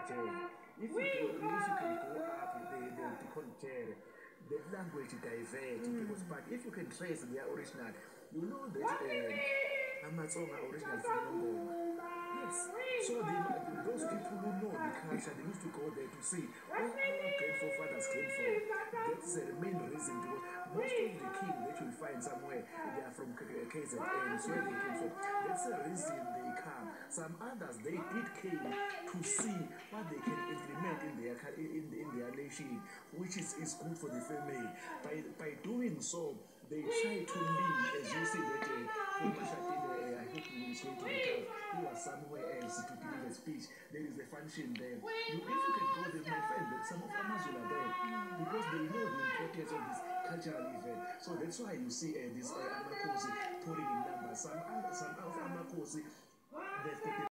If you can go up, they'll be called Jere. The language diverge because, but if you can trace their original, you know that Amazon are original from Nongoma. Yes. So those people who know the culture, they used to go there to see where our great forefathers came from. That's the main reason because most of the king that you find somewhere, they are from KZN, so where they came from. That's the reason they come. Some others, they did came to see what they can implement in their nation, which is good for the family. By doing so, they try to live, as you see that I hope he is going to recover. He was somewhere else to deliver a speech. There is a function there. If you can go there, my friend, that some of Amazon are there because they know the importance of this cultural event. So that's why you see this Amakosi pouring in numbers. Some of Amakosi, they've got